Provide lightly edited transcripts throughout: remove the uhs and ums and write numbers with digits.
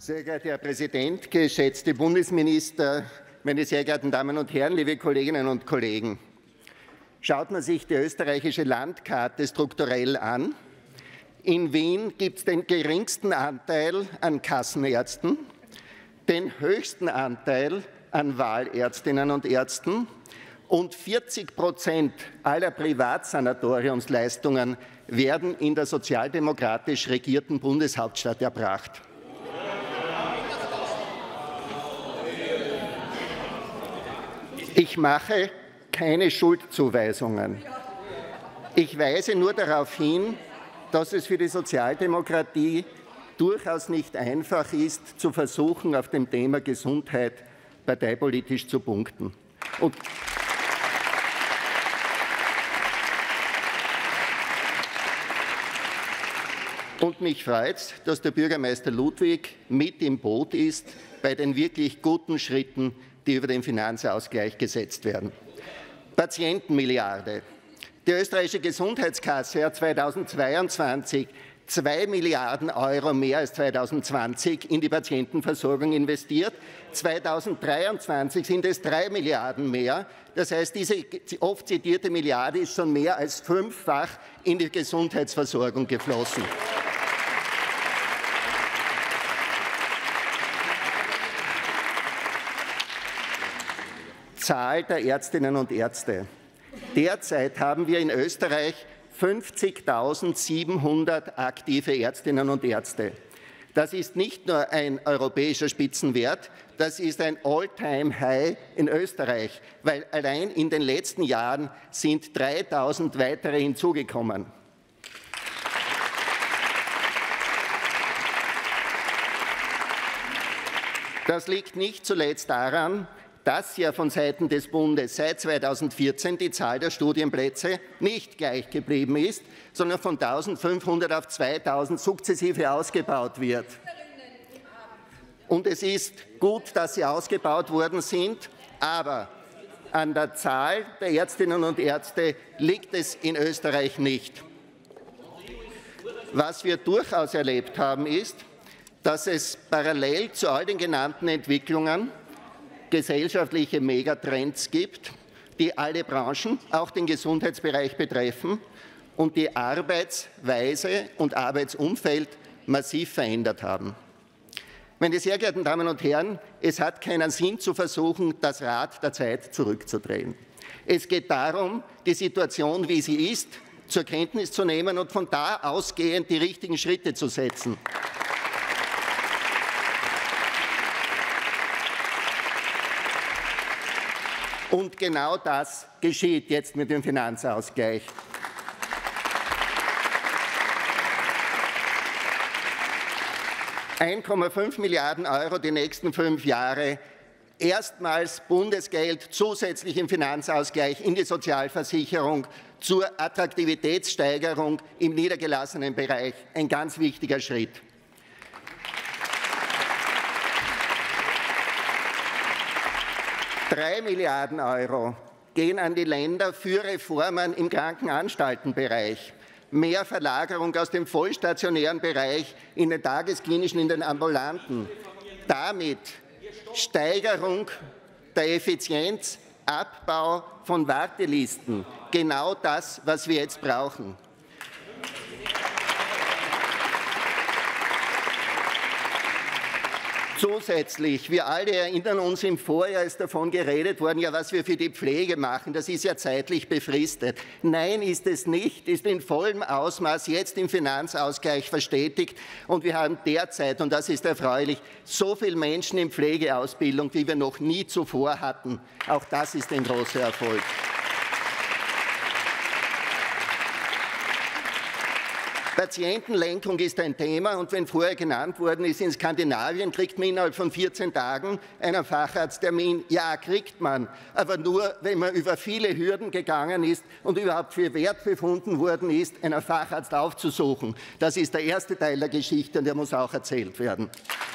Sehr geehrter Herr Präsident, geschätzte Bundesminister, meine sehr geehrten Damen und Herren, liebe Kolleginnen und Kollegen! Schaut man sich die österreichische Landkarte strukturell an, in Wien gibt es den geringsten Anteil an Kassenärzten, den höchsten Anteil an Wahlärztinnen und Ärzten und 40% aller Privatsanatoriumsleistungen werden in der sozialdemokratisch regierten Bundeshauptstadt erbracht. Ich mache keine Schuldzuweisungen. Ich weise nur darauf hin, dass es für die Sozialdemokratie durchaus nicht einfach ist, zu versuchen, auf dem Thema Gesundheit parteipolitisch zu punkten. Und mich freut es, dass der Bürgermeister Ludwig mit im Boot ist bei den wirklich guten Schritten, die über den Finanzausgleich gesetzt werden. Patientenmilliarde. Die österreichische Gesundheitskasse hat 2022 2 Milliarden Euro mehr als 2020 in die Patientenversorgung investiert. 2023 sind es 3 Milliarden mehr. Das heißt, diese oft zitierte Milliarde ist schon mehr als 5-fach in die Gesundheitsversorgung geflossen. Zahl der Ärztinnen und Ärzte. Derzeit haben wir in Österreich 50.700 aktive Ärztinnen und Ärzte. Das ist nicht nur ein europäischer Spitzenwert, das ist ein All-Time-High in Österreich, weil allein in den letzten Jahren sind 3.000 weitere hinzugekommen. Das liegt nicht zuletzt daran, dass ja von Seiten des Bundes seit 2014 die Zahl der Studienplätze nicht gleich geblieben ist, sondern von 1.500 auf 2.000 sukzessive ausgebaut wird. Und es ist gut, dass sie ausgebaut worden sind, aber an der Zahl der Ärztinnen und Ärzte liegt es in Österreich nicht. Was wir durchaus erlebt haben, ist, dass es parallel zu all den genannten Entwicklungen gesellschaftliche Megatrends gibt, die alle Branchen, auch den Gesundheitsbereich betreffen und die Arbeitsweise und Arbeitsumfeld massiv verändert haben. Meine sehr geehrten Damen und Herren, es hat keinen Sinn zu versuchen, das Rad der Zeit zurückzudrehen. Es geht darum, die Situation, wie sie ist, zur Kenntnis zu nehmen und von da ausgehend die richtigen Schritte zu setzen. Und genau das geschieht jetzt mit dem Finanzausgleich. €1,5 Milliarden die nächsten 5 Jahre. Erstmals Bundesgeld zusätzlich im Finanzausgleich in die Sozialversicherung zur Attraktivitätssteigerung im niedergelassenen Bereich. Ein ganz wichtiger Schritt. €3 Milliarden gehen an die Länder für Reformen im Krankenanstaltenbereich. Mehr Verlagerung aus dem vollstationären Bereich in den tagesklinischen, in den ambulanten. Damit Steigerung der Effizienz, Abbau von Wartelisten. Genau das, was wir jetzt brauchen. Zusätzlich, wir alle erinnern uns, im Vorjahr ist davon geredet worden, ja, was wir für die Pflege machen, das ist ja zeitlich befristet. Nein, ist es nicht, ist in vollem Ausmaß jetzt im Finanzausgleich verstetigt. Und wir haben derzeit, und das ist erfreulich, so viele Menschen in Pflegeausbildung, wie wir noch nie zuvor hatten. Auch das ist ein großer Erfolg. Patientenlenkung ist ein Thema, und wenn vorher genannt worden ist, in Skandinavien kriegt man innerhalb von 14 Tagen einen Facharzttermin. Ja, kriegt man, aber nur, wenn man über viele Hürden gegangen ist und überhaupt für wert befunden worden ist, einen Facharzt aufzusuchen. Das ist der erste Teil der Geschichte, und der muss auch erzählt werden.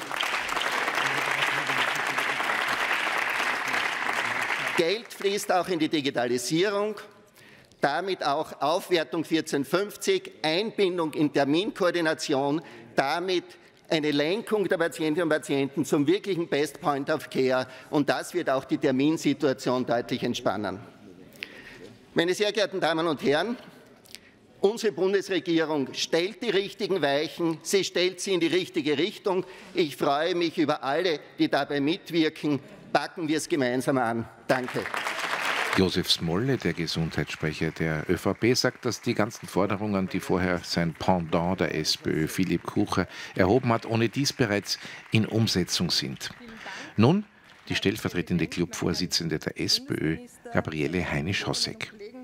Geld fließt auch in die Digitalisierung. Damit auch Aufwertung 1450, Einbindung in Terminkoordination, damit eine Lenkung der Patientinnen und Patienten zum wirklichen Best Point of Care, und das wird auch die Terminsituation deutlich entspannen. Meine sehr geehrten Damen und Herren, unsere Bundesregierung stellt die richtigen Weichen, sie stellt sie in die richtige Richtung. Ich freue mich über alle, die dabei mitwirken. Packen wir es gemeinsam an. Danke. Josef Smolle, der Gesundheitssprecher der ÖVP, sagt, dass die ganzen Forderungen, die vorher sein Pendant der SPÖ, Philipp Kucher, erhoben hat, ohne dies bereits in Umsetzung sind. Nun die stellvertretende Clubvorsitzende der SPÖ, Gabriele Heinisch-Hossek.